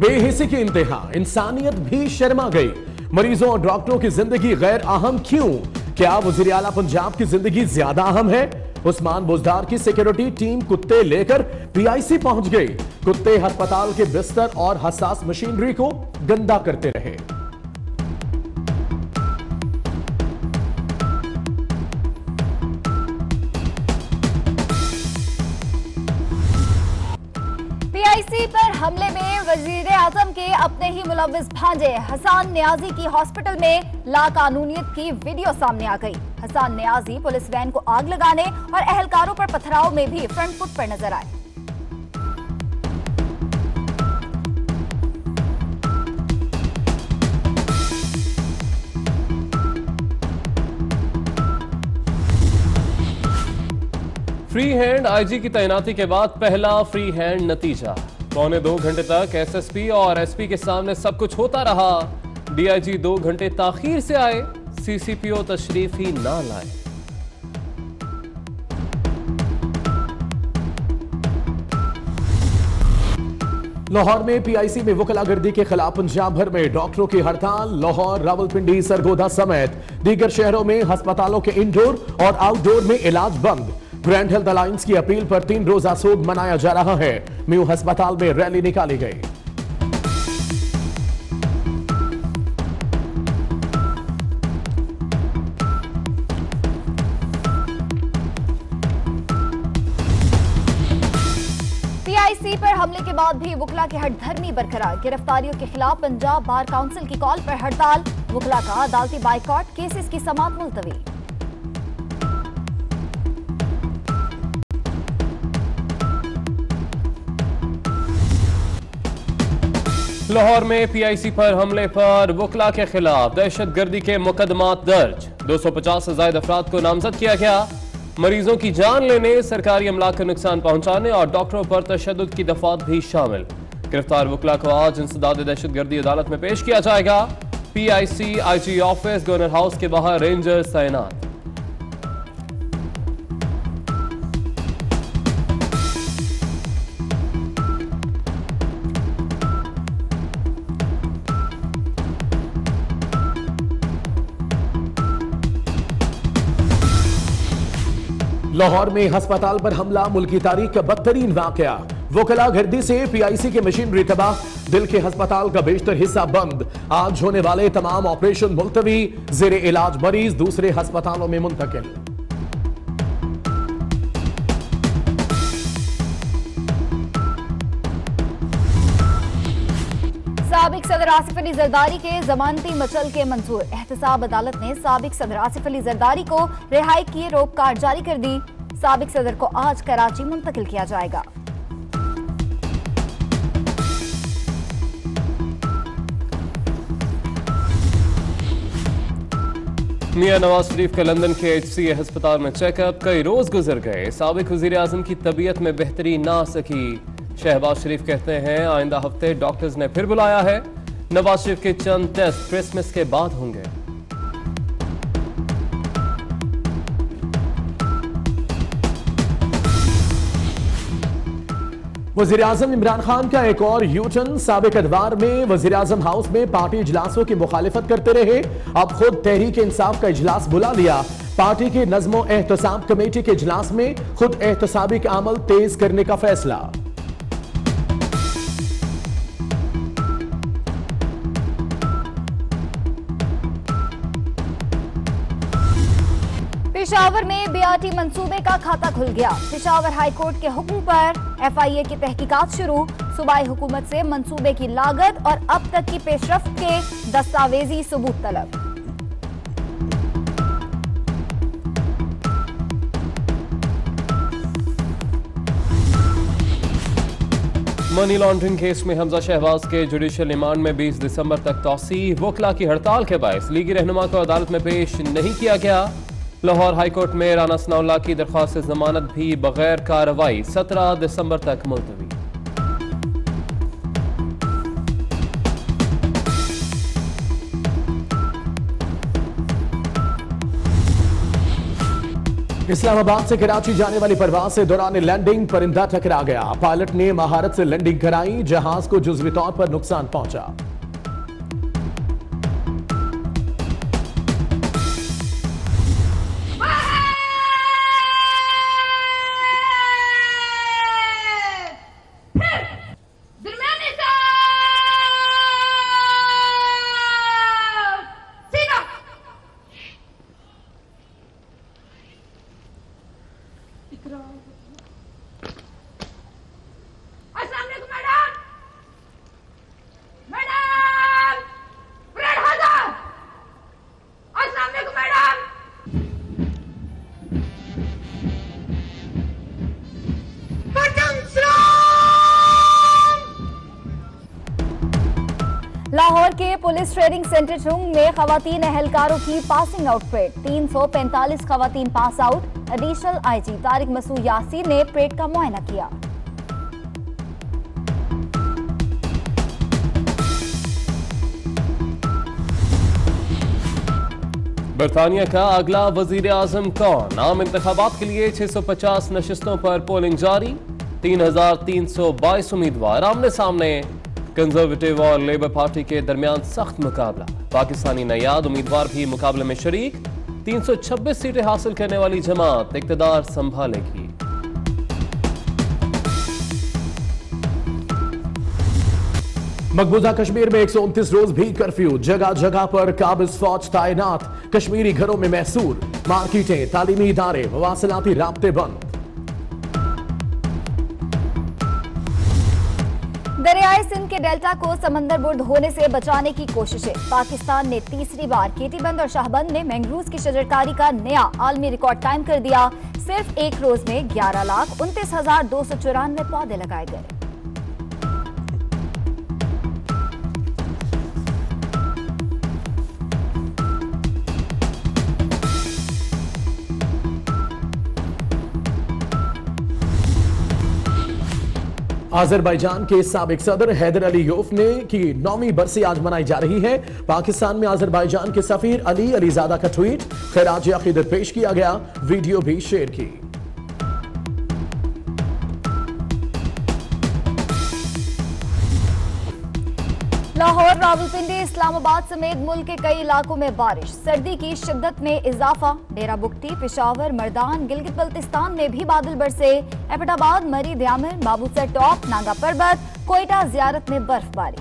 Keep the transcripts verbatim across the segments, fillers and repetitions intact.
बेहिसी की इंतहा, इंसानियत भी शर्मा गई। मरीजों और डॉक्टरों की जिंदगी गैर अहम क्यों? क्या वजीर आला पंजाब की जिंदगी ज्यादा अहम है? उस्मान बुजदार की सिक्योरिटी टीम कुत्ते लेकर पीआईसी पहुंच गई। कुत्ते अस्पताल के बिस्तर और हसास मशीनरी को गंदा करते रहे। पीआईसी पर हमले में वजीर आजम के अपने ही मुलव्विस भांजे हसन नियाजी की हॉस्पिटल में लाकानूनियत की वीडियो सामने आ गई। हसन नियाजी पुलिस वैन को आग लगाने और एहलकारों पर पथराव में भी फ्रंट फुट पर नजर आए। फ्री हैंड आईजी की तैनाती के बाद पहला फ्री हैंड नतीजा। पौने दो घंटे तक एसएसपी और एसपी के सामने सब कुछ होता रहा। डीआईजी दो घंटे ताखीर से आए, सीसीपीओ तशरीफ ही ना लाए। लाहौर में पीआईसी में वकलागर्दी के खिलाफ पंजाब भर में डॉक्टरों की हड़ताल। लाहौर, रावलपिंडी, सरगोधा समेत दीगर शहरों में अस्पतालों के इंडोर और आउटडोर में इलाज बंद। ग्रैंड हेल्थ अलायंस की अपील पर तीन रोजा सोग मनाया जा रहा है। म्यू अस्पताल में रैली निकाली गई। पीआईसी पर हमले के बाद भी वकला की हठधर्मी बरकरार। गिरफ्तारियों के खिलाफ पंजाब बार काउंसिल की कॉल पर हड़ताल। वकला का अदालती बाइकॉट, केसेस की समाअत मुलतवी। लाहौर में पीआईसी पर हमले पर वकला के खिलाफ दहशतगर्दी के मुकदमात दर्ज। दो सौ पचास से ज्यादा अफराद को नामजद किया गया। मरीजों की जान लेने, सरकारी अमलाक को नुकसान पहुंचाने और डॉक्टरों पर तशद्दुद की दफात भी शामिल। गिरफ्तार वकला को आज इंसदाद दहशतगर्दी अदालत में पेश किया जाएगा। PIC IG office, governor house के बाहर रेंजर्स तैनात। लाहौर में अस्पताल पर हमला मुल्की तारीख का बदतरीन वाकया। वकला गर्दी से पीआईसी के मशीनरी तबाह, दिल के अस्पताल का बेशतर हिस्सा बंद। आज होने वाले तमाम ऑपरेशन मुलतवी, जेरे इलाज मरीज दूसरे अस्पतालों में मुंतकिल। साबिक सदर आसिफ अली जरदारी के जमानती मचल के मंजूर। एहतसाब अदालत ने साबिक सदर आसिफ अली जरदारी को रिहाई की रोक कार्ड जारी कर दी। साबिक सदर को आज कराची मुंतकिल किया जाएगा। मियां नवाज शरीफ का लंदन के एचसीए अस्पताल में चेकअप। कई रोज गुजर गए, साबिक वजीर आजम की तबीयत में बेहतरी ना सकी। शहबाज शरीफ कहते हैं आइंदा हफ्ते डॉक्टर्स ने फिर बुलाया है। नवाज शरीफ के चंद टेस्ट क्रिसमस के बाद होंगे। वजीर आजम इमरान खान का एक और यूटर्न। साबिक अदवार में वजीर आजम हाउस में पार्टी इजलासों की मुखालिफत करते रहे, अब खुद तहरीक इंसाफ का इजलास बुला लिया। पार्टी की नज़्मो एहतसाब कमेटी के इजलास में खुद एहतसाबी का अमल तेज करने का फैसला। पेशावर में बीआरटी मंसूबे का खाता खुल गया। पेशावर हाईकोर्ट के हुक्म पर एफआईए की तहकीकात शुरू। सूबाई हुकूमत से मंसूबे की लागत और अब तक की पेशरफ्त के दस्तावेजी सबूत तलब। मनी लॉन्ड्रिंग केस में हमजा शहबाज के जुडिशियल रिमांड में बीस दिसंबर तक तौसीह। वकला की हड़ताल के बायस लीगी रहनुमा को अदालत में पेश नहीं किया गया। लाहौर हाईकोर्ट में राना सनाउल्लाह की दरख्वास्त जमानत भी बगैर कार्रवाई सत्रह दिसंबर तक मुलतवी। इस्लामाबाद से कराची जाने वाली परवाज से दौरान लैंडिंग परिंदा टकरा गया। पायलट ने महारत से लैंडिंग कराई, जहाज को जुज़वी तौर पर नुकसान पहुंचा। लाहौर के पुलिस ट्रेनिंग सेंटर चुंग में खवातीन एहलकारों की पासिंग आउट परेड, तीन सौ पैंतालीस खवातीन pass out. Additional IG Tariq Masood Yasir ने परेड का मुआयना किया। बरतानिया का अगला वजीर आजम कौन? आम इंतखाबात के लिए छह सौ पचास नशिस्तों पर पोलिंग जारी, तीन हजार तीन सौ बाईस उम्मीदवार आमने सामने। कंजर्वेटिव और लेबर पार्टी के दरमियान सख्त मुकाबला, पाकिस्तानी नयाद उम्मीदवार भी मुकाबले में शरीक। तीन सौ छब्बीस सीटें हासिल करने वाली जमात इक्तदार संभालेगी। मकबूजा कश्मीर में एक सौ उनतीस रोज भी कर्फ्यू, जगह जगह पर काबिज फौज तैनात। कश्मीरी घरों में मैसूर, मार्केटें, तालीमी इदारे, मवासिलाती राब्ते बंद। दरियाए सिंध के डेल्टा को समंदर बुर्द होने से बचाने की कोशिशें। पाकिस्तान ने तीसरी बार केटी बंद और शाहबंद में मैंग्रोव्स की शजरकारी का नया आलमी रिकॉर्ड कायम कर दिया। सिर्फ एक रोज में ग्यारह लाख उनतीस हजार दो सौ चौरानवे पौधे लगाए गए। आजरबाईजान के साबिक सदर हैदर अली योफ ने की नौवीं बरसी आज मनाई जा रही है। पाकिस्तान में आजरबाईजान के सफीर अली अलीजादा का ट्वीट, खैराज अकीदत पेश किया गया, वीडियो भी शेयर की। लाहौर, रावलपिंडी, इस्लामाबाद समेत मुल्क के कई इलाकों में बारिश, सर्दी की शिद्दत में इजाफा। डेरा बुगटी, पेशावर, मर्दान, गिलगित बल्तिस्तान में भी बादल बरसे। एबटाबाद, मरी, ध्यामर, बाबूसर टॉप, नांगा पर्वत, कोयटा जियारत में बर्फबारी।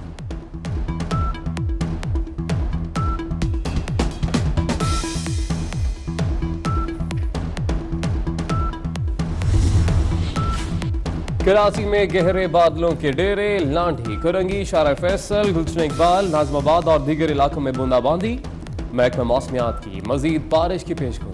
कराची में गहरे बादलों के डेरे, लांढी, कुरंगी, शारा फैसल, गुलशन इकबाल, नाजमाबाद और दीगर इलाकों में बूंदाबांदी। महकमा मौसमियात की मजीद बारिश की पेशगोई।